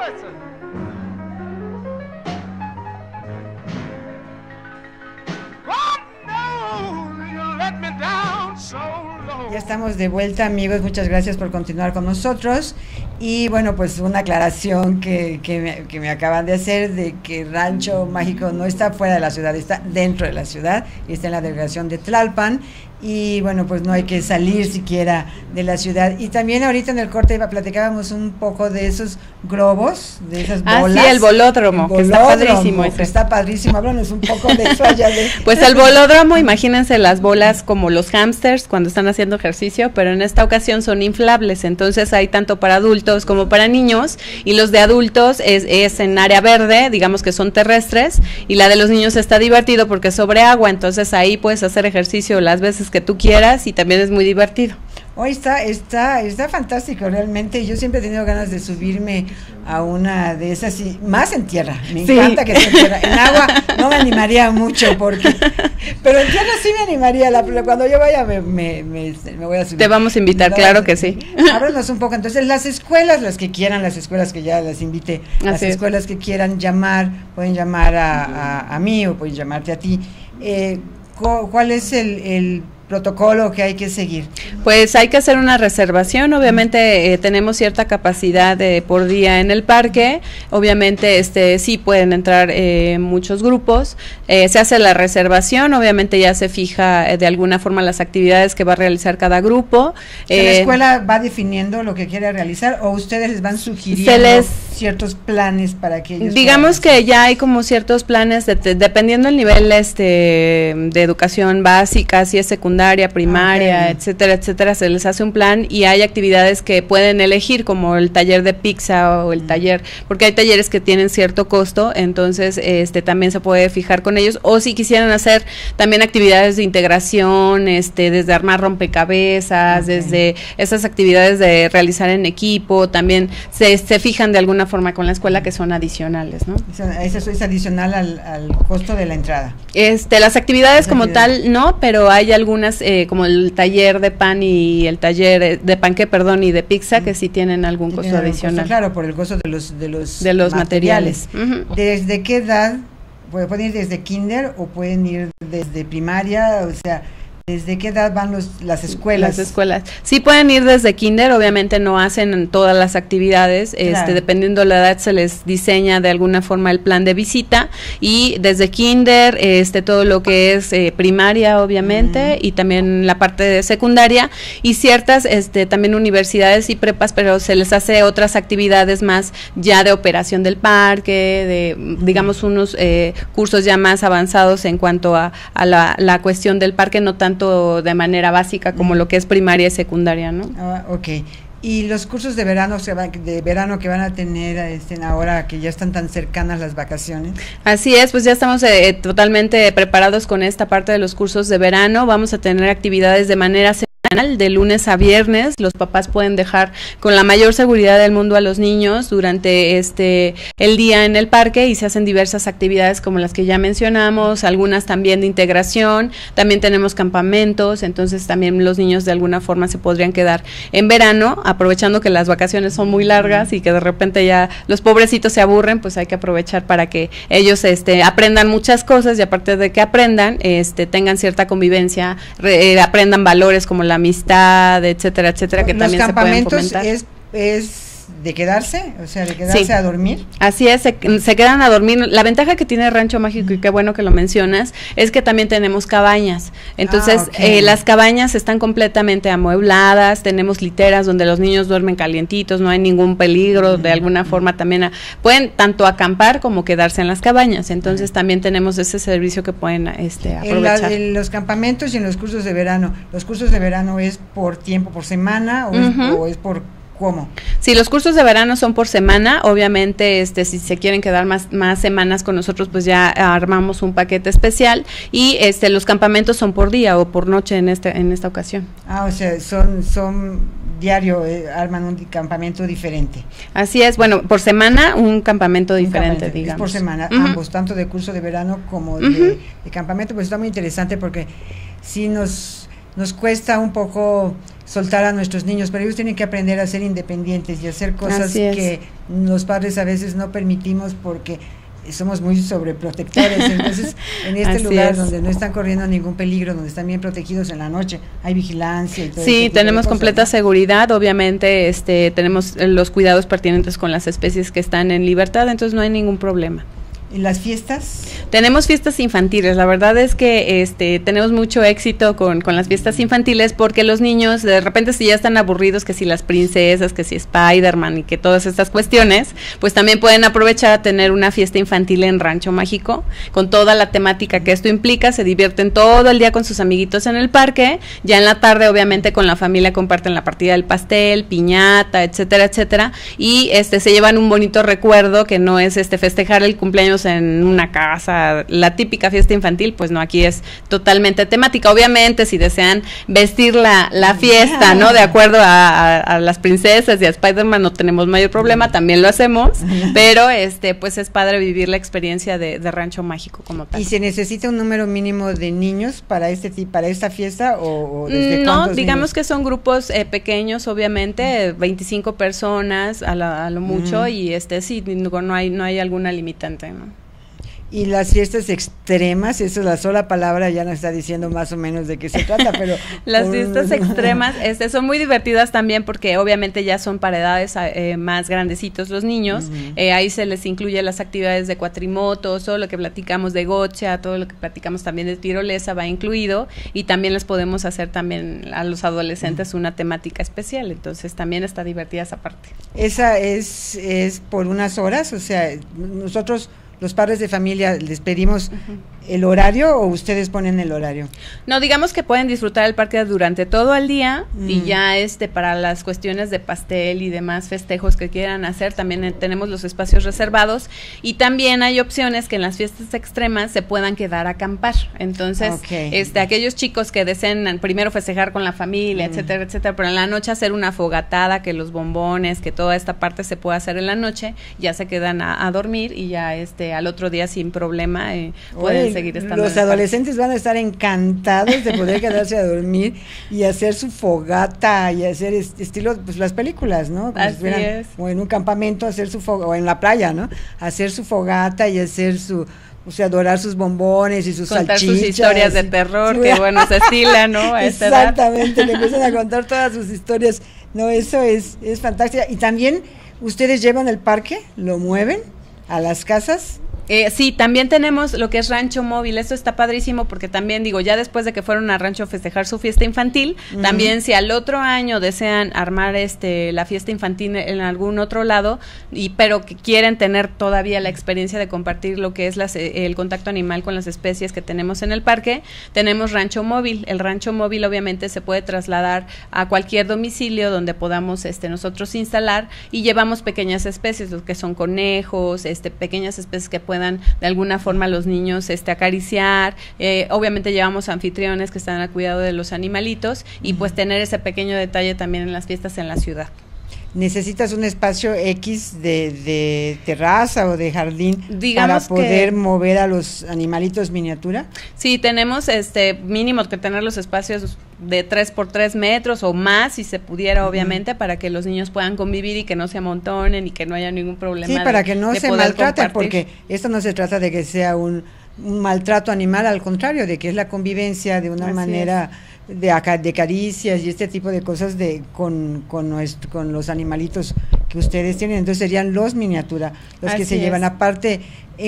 Ya estamos de vuelta, amigos, muchas gracias por continuar con nosotros. Y bueno, pues una aclaración que me acaban de hacer, de que Rancho Mágico no está fuera de la ciudad, está dentro de la ciudad, y está en la delegación de Tlalpan. Y bueno, pues no hay que salir siquiera de la ciudad. Y también ahorita en el corte platicábamos un poco de esos globos, de esas bolas. Sí, el bolódromo, que está padrísimo. Está padrísimo, háblanos un poco de eso allá. Pues el bolódromo, imagínense las bolas como los hámsters cuando están haciendo ejercicio, pero en esta ocasión son inflables, entonces hay tanto para adultos como para niños, y los de adultos es en área verde, digamos que son terrestres, y la de los niños está divertido porque es sobre agua, entonces ahí puedes hacer ejercicio las veces que tú quieras y también es muy divertido. Hoy está fantástico realmente. Yo siempre he tenido ganas de subirme a una de esas, y más en tierra. Me encanta que sea en tierra. En agua no me animaría mucho pero en tierra sí me animaría. Cuando yo vaya me voy a subir. Te vamos a invitar, claro que sí. Háblanos un poco. Entonces, las escuelas que ya las invite, las escuelas que quieran llamar, pueden llamar a mí o pueden llamarte a ti. ¿Cuál es el protocolo que hay que seguir? Pues hay que hacer una reservación, obviamente tenemos cierta capacidad por día en el parque, obviamente sí pueden entrar muchos grupos, se hace la reservación, obviamente ya se fija de alguna forma las actividades que va a realizar cada grupo. ¿La escuela va definiendo lo que quiere realizar o ustedes les van sugiriendo ciertos planes para que ellos digamos que ya hay como ciertos planes dependiendo del nivel de educación básica, si es secundaria, primaria, etcétera, se les hace un plan y hay actividades que pueden elegir como el taller de pizza o el taller, porque hay talleres que tienen cierto costo, entonces también se puede fijar con ellos, o si quisieran hacer también actividades de integración, desde armar rompecabezas, desde esas actividades de realizar en equipo, también se fijan de alguna forma con la escuela que son adicionales, ¿no? Eso es adicional al costo de la entrada. Las actividades como tal no, pero hay algunas como el taller de pan y el taller de panqué, y de pizza que sí tienen algún costo adicional. Claro, por el costo de los materiales. ¿Desde qué edad? ¿Pueden ir desde kinder o pueden ir desde primaria? O sea, ¿desde qué edad van las escuelas? Las escuelas. Sí pueden ir desde kinder, obviamente no hacen todas las actividades, claro. Dependiendo de la edad se les diseña de alguna forma el plan de visita, y desde kinder, todo lo que es primaria, obviamente, y también la parte de secundaria, y ciertas, también universidades y prepas, pero se les hace otras actividades más ya de operación del parque, digamos unos cursos ya más avanzados en cuanto a la cuestión del parque, no tanto de manera básica como lo que es primaria y secundaria, ¿no? Ok. Y los cursos de verano que van a tener ahora que ya están tan cercanas las vacaciones. Así es, pues ya estamos totalmente preparados con esta parte de los cursos de verano. Vamos a tener actividades de manera semanal, de lunes a viernes. Los papás pueden dejar con la mayor seguridad del mundo a los niños durante el día en el parque, y se hacen diversas actividades como las que ya mencionamos, algunas también de integración, también tenemos campamentos, entonces también los niños de alguna forma se podrían quedar en verano, aprovechando que las vacaciones son muy largas y que de repente ya los pobrecitos se aburren, pues hay que aprovechar para que ellos aprendan muchas cosas, y aparte de que aprendan, tengan cierta convivencia, aprendan valores como la amistad, etcétera, que también se pueden fomentar. ¿Los campamentos es de quedarse? O sea, de quedarse sí. A dormir. Así es, se quedan a dormir. La ventaja que tiene Rancho Mágico, y qué bueno que lo mencionas, es que también tenemos cabañas. Entonces, las cabañas están completamente amuebladas, tenemos literas donde los niños duermen calientitos, no hay ningún peligro, de alguna forma también pueden tanto acampar como quedarse en las cabañas. Entonces, también tenemos ese servicio que pueden aprovechar. En los campamentos y en los cursos de verano, ¿los cursos de verano es por tiempo, por semana o es por ¿cómo? Sí, los cursos de verano son por semana, obviamente si se quieren quedar más semanas con nosotros, pues ya armamos un paquete especial, y los campamentos son por día o por noche en esta ocasión. O sea, son diario, arman un campamento diferente. Así es, bueno, por semana un campamento diferente, digamos. Es por semana, ambos, tanto de curso de verano como de campamento, pues está muy interesante porque sí nos cuesta un poco soltar a nuestros niños, pero ellos tienen que aprender a ser independientes y hacer cosas que los padres a veces no permitimos porque somos muy sobreprotectores. Entonces, en este lugar donde no están corriendo ningún peligro, donde están bien protegidos en la noche, hay vigilancia y todo eso. Sí, tenemos completa seguridad, obviamente tenemos los cuidados pertinentes con las especies que están en libertad, entonces no hay ningún problema. ¿Y las fiestas? Tenemos fiestas infantiles, la verdad es que tenemos mucho éxito con las fiestas infantiles porque los niños de repente si ya están aburridos, que si las princesas, que si Spider-Man y que todas estas cuestiones, pues también pueden aprovechar a tener una fiesta infantil en Rancho Mágico, con toda la temática que esto implica, se divierten todo el día con sus amiguitos en el parque, ya en la tarde obviamente con la familia comparten la partida del pastel, piñata, etcétera, etcétera, y se llevan un bonito recuerdo que no es festejar el cumpleaños en una casa, la típica fiesta infantil, pues no, aquí es totalmente temática. Obviamente si desean vestir la fiesta, ¿no? De acuerdo a las princesas y a Spider-Man no tenemos mayor problema, también lo hacemos, pero pues es padre vivir la experiencia de Rancho Mágico como tal. ¿Y se necesita un número mínimo de niños para esta fiesta o desde no, cuántos digamos niños? Que son grupos pequeños, obviamente, 25 personas a lo mucho, y sí, no hay alguna limitante, ¿no? Y las fiestas extremas, esa es la sola palabra, ya nos está diciendo más o menos de qué se trata, pero... Las fiestas extremas son muy divertidas también porque obviamente ya son para edades más grandecitos los niños, ahí se les incluye las actividades de cuatrimotos, todo lo que platicamos de gocha, todo lo que platicamos también de tirolesa va incluido, y también les podemos hacer también a los adolescentes una temática especial, entonces también está divertida esa parte. Esa es por unas horas, o sea, nosotros... ¿Los padres de familia les pedimos el horario o ustedes ponen el horario? No, digamos que pueden disfrutar el parque durante todo el día y ya para las cuestiones de pastel y demás festejos que quieran hacer, también tenemos los espacios reservados, y también hay opciones que en las fiestas extremas se puedan quedar a acampar. Entonces, aquellos chicos que deseen primero festejar con la familia, etcétera, etcétera, pero en la noche hacer una fogatada, que los bombones, que toda esta parte se pueda hacer en la noche, ya se quedan a dormir y ya al otro día sin problema pueden seguir estando. Los adolescentes van a estar encantados de poder quedarse a dormir y hacer su fogata y hacer estilo pues las películas, ¿no? Como así es. O en un campamento hacer su fogata, o en la playa, ¿no? Hacer su fogata y hacer dorar sus bombones y sus contar salchichas. Sus historias de terror, que bueno, se estila, ¿no? A esta exactamente, edad. Le empiezan a contar todas sus historias. No, eso es fantástico. Y también ustedes llevan el parque, lo mueven a las casas. Sí, también tenemos lo que es Rancho Móvil, esto está padrísimo porque también ya después de que fueron a Rancho a festejar su fiesta infantil, también si al otro año desean armar la fiesta infantil en algún otro lado, pero que quieren tener todavía la experiencia de compartir lo que es el contacto animal con las especies que tenemos en el parque, tenemos Rancho Móvil. El Rancho Móvil obviamente se puede trasladar a cualquier domicilio donde podamos nosotros instalar, y llevamos pequeñas especies, lo que son conejos, pequeñas especies que pueden de alguna forma los niños acariciar, obviamente llevamos anfitriones que están al cuidado de los animalitos, y pues tener ese pequeño detalle también en las fiestas en la ciudad. ¿Necesitas un espacio X de terraza o de jardín digamos para poder mover a los animalitos miniatura? Sí, tenemos mínimo que tener los espacios de 3 por 3 metros o más, si se pudiera, obviamente, para que los niños puedan convivir y que no se amontonen y que no haya ningún problema. Sí, para que no se maltraten, porque esto no se trata de que sea un maltrato animal, al contrario, de que es la convivencia de una manera de caricias y este tipo de cosas con los animalitos que ustedes tienen. Entonces serían los miniatura, los que se llevan. Aparte,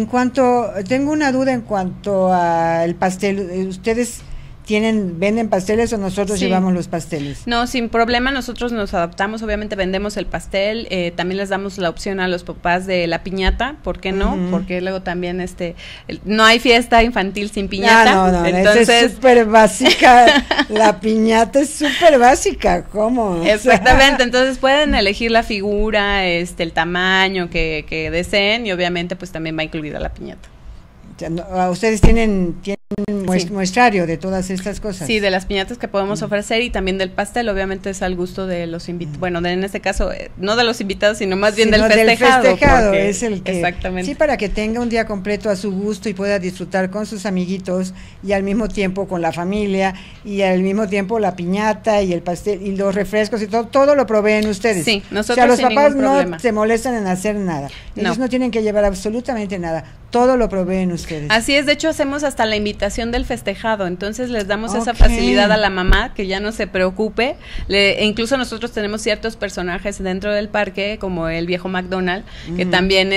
tengo una duda en cuanto al pastel, ¿ustedes venden pasteles o nosotros llevamos los pasteles? No, sin problema, nosotros nos adaptamos, obviamente vendemos el pastel, también les damos la opción a los papás de la piñata, ¿por qué no? Porque luego también no hay fiesta infantil sin piñata. No, entonces es súper básica, la piñata es súper básica, ¿cómo? Exactamente, entonces pueden elegir la figura, el tamaño que deseen, y obviamente pues también va incluida la piñata. ¿Ustedes tienen muestrario de todas estas cosas. Sí, de las piñatas que podemos ofrecer y también del pastel, obviamente es al gusto de los invitados, bueno, en este caso, no de los invitados, sino más bien del festejado. Del festejado es el que, exactamente. Sí, para que tenga un día completo a su gusto y pueda disfrutar con sus amiguitos y al mismo tiempo con la familia y al mismo tiempo la piñata y el pastel y los refrescos y todo lo proveen ustedes. Sí, nosotros. O sea, los papás no se molestan en hacer nada. Ellos no tienen que llevar absolutamente nada. Todo lo proveen ustedes. Así es, de hecho hacemos hasta la invitación del festejado, entonces les damos esa facilidad a la mamá, que ya no se preocupe, incluso nosotros tenemos ciertos personajes dentro del parque, como el viejo McDonald, que también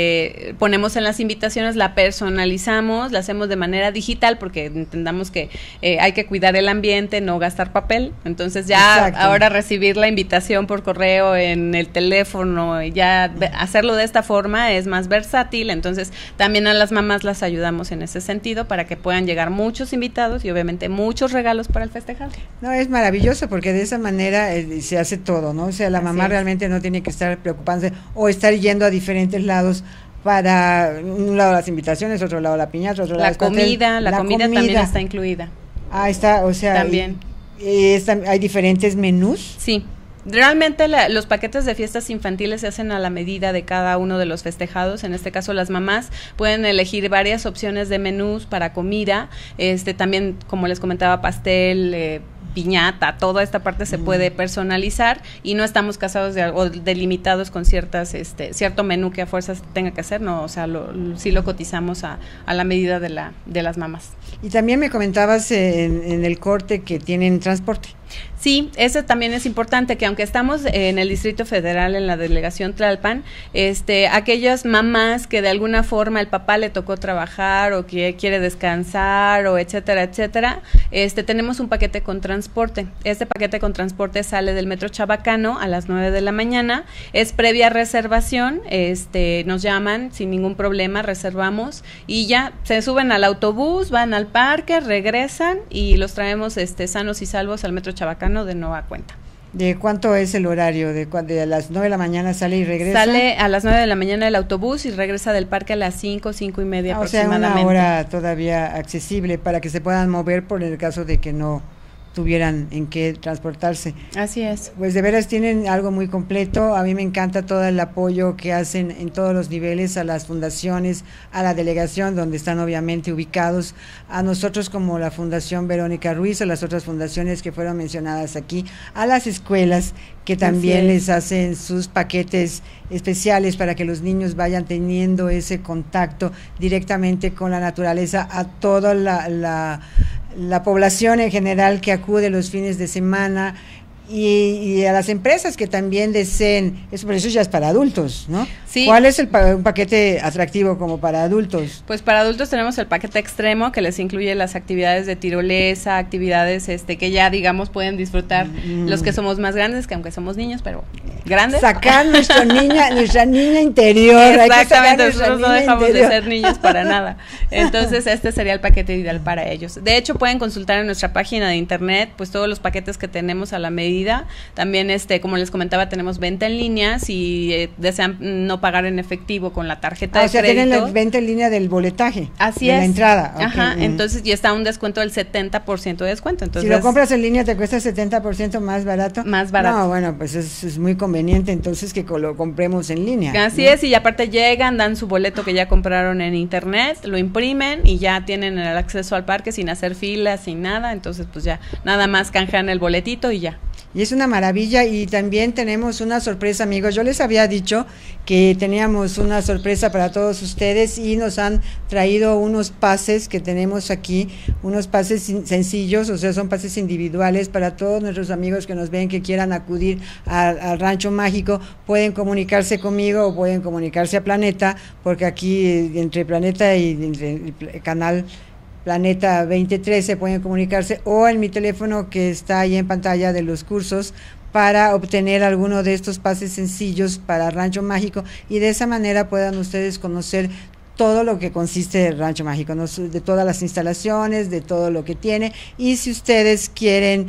ponemos en las invitaciones, la personalizamos, la hacemos de manera digital, porque entendamos que hay que cuidar el ambiente, no gastar papel, entonces ya ahora recibir la invitación por correo, en el teléfono, ya hacerlo de esta forma es más versátil, entonces también a las mamás las ayudamos en ese sentido para que puedan llegar muchos invitados y obviamente muchos regalos para el festejado. No, es maravilloso porque de esa manera se hace todo, ¿no? O sea, la mamá realmente no tiene que estar preocupándose o estar yendo a diferentes lados para un lado las invitaciones, otro lado la piñata, otro lado la comida también está incluida. Ah, está, o sea, también. ¿Hay diferentes menús? Sí. Realmente los paquetes de fiestas infantiles se hacen a la medida de cada uno de los festejados. En este caso las mamás pueden elegir varias opciones de menús para comida, también como les comentaba, pastel, piñata, toda esta parte se puede personalizar y no estamos casados o delimitados con cierto menú que a fuerzas tenga que hacer, no, o sea, sí lo cotizamos a la medida de las mamás. Y también me comentabas en el corte que tienen transporte. Sí, eso también es importante, que aunque estamos en el Distrito Federal, en la delegación Tlalpan, aquellas mamás que de alguna forma el papá le tocó trabajar o que quiere descansar o etcétera, tenemos un paquete con transporte. Este paquete con transporte sale del Metro Chabacano a las 9 de la mañana, es previa reservación, nos llaman sin ningún problema, reservamos y ya se suben al autobús, van al parque, regresan y los traemos sanos y salvos al Metro Chabacano de nueva cuenta. ¿De cuánto es el horario? ¿De a las 9 de la mañana sale y regresa? Sale a las 9 de la mañana el autobús y regresa del parque a las 5:30 aproximadamente. O sea, una hora todavía accesible para que se puedan mover por el caso de que no tuvieran en qué transportarse. Así es. Pues de veras tienen algo muy completo. A mí me encanta todo el apoyo que hacen en todos los niveles a las fundaciones, a la delegación donde están obviamente ubicados, a nosotros como la Fundación Verónica Ruiz, a las otras fundaciones que fueron mencionadas aquí, a las escuelas que también les hacen sus paquetes especiales para que los niños vayan teniendo ese contacto directamente con la naturaleza, a toda la población en general que acude los fines de semana y a las empresas que también deseen, por eso ya es para adultos, ¿no? Sí. ¿Cuál es un paquete atractivo como para adultos? Pues para adultos tenemos el paquete extremo que les incluye las actividades de tirolesa, actividades que ya digamos pueden disfrutar los que somos más grandes, que aunque somos niños, pero grandes. Sacar nuestra niña interior. Exactamente, nosotros no dejamos de ser niños para nada. Entonces este sería el paquete ideal para ellos. De hecho pueden consultar en nuestra página de internet pues todos los paquetes que tenemos a la medida. También como les comentaba, tenemos venta en línea si desean no pagar en efectivo con la tarjeta de crédito. O sea, tienen la venta en línea del boletaje. Así de es. La entrada. Ajá, entonces ya está un descuento del 70% de descuento. Entonces, si lo compras en línea te cuesta 70% más barato. Más barato. No, bueno, pues es muy conveniente entonces que lo compremos en línea. Así es, y aparte llegan, dan su boleto que ya compraron en internet, lo imprimen y ya tienen el acceso al parque sin hacer filas, sin nada, entonces pues ya nada más canjean el boletito y ya. Y es una maravilla y también tenemos una sorpresa, amigos. Yo les había dicho que teníamos una sorpresa para todos ustedes y nos han traído unos pases que tenemos aquí, unos pases sencillos, o sea, son pases individuales para todos nuestros amigos que nos ven, que quieran acudir al Rancho Mágico. Pueden comunicarse conmigo o pueden comunicarse a Planeta, porque aquí entre Planeta y entre el canal Planeta 2013 pueden comunicarse o en mi teléfono que está ahí en pantalla de los cursos para obtener alguno de estos pases sencillos para Rancho Mágico y de esa manera puedan ustedes conocer todo lo que consiste el Rancho Mágico, ¿no? De todas las instalaciones, de todo lo que tiene y si ustedes quieren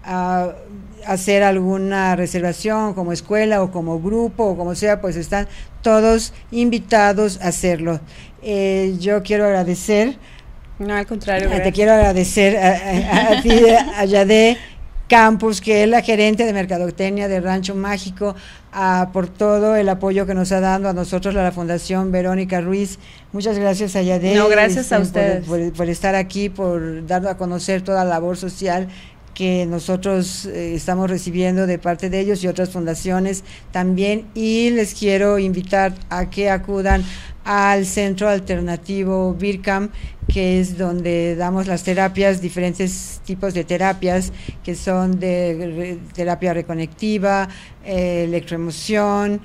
hacer alguna reservación como escuela o como grupo o como sea, pues están todos invitados a hacerlo. Yo quiero agradecer No, al contrario. Te quiero agradecer a ti, a Yadé Campos, que es la gerente de Mercadotecnia de Rancho Mágico, por todo el apoyo que nos ha dado a nosotros, a la Fundación Verónica Ruiz. Muchas gracias a Yadé. No, gracias a ustedes. Por estar aquí, por dar a conocer toda la labor social que nosotros estamos recibiendo de parte de ellos y otras fundaciones también, y les quiero invitar a que acudan al Centro Alternativo BIRCAM, que es donde damos las terapias, diferentes tipos de terapias, que son de terapia reconectiva, electroemoción,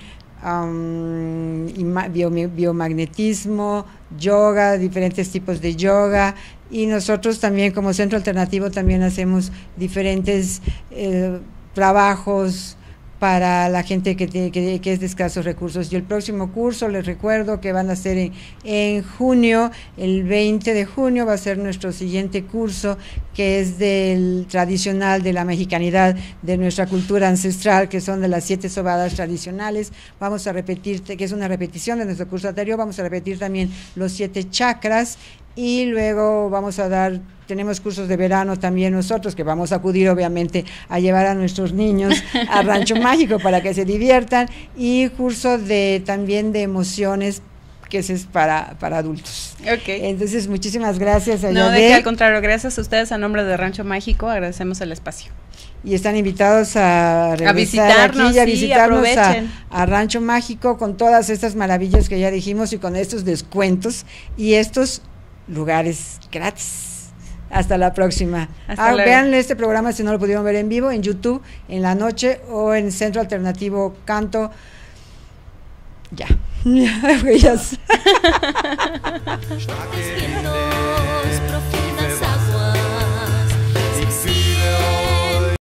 biomagnetismo, yoga, diferentes tipos de yoga. Y nosotros también como Centro Alternativo también hacemos diferentes trabajos para la gente que es de escasos recursos. Y el próximo curso, les recuerdo que van a ser en junio, el 20 de junio va a ser nuestro siguiente curso, que es del tradicional, de la mexicanidad, de nuestra cultura ancestral, que son de las 7 sobadas tradicionales. Vamos a repetir, que es una repetición de nuestro curso anterior, vamos a repetir también los 7 chakras, y luego vamos a tenemos cursos de verano también nosotros, que vamos a acudir obviamente a llevar a nuestros niños a Rancho Mágico para que se diviertan, y curso también de emociones, que ese es para adultos. Okay. Entonces, muchísimas gracias a No, de que al contrario, gracias a ustedes, a nombre de Rancho Mágico, agradecemos el espacio. Y están invitados a visitarnos, aquí y a visitarnos a Rancho Mágico, con todas estas maravillas que ya dijimos y con estos descuentos y estos lugares gratis. Hasta la próxima. Vean este programa si no lo pudieron ver en vivo, en YouTube, en la noche, o en Centro Alternativo Canto. Ya.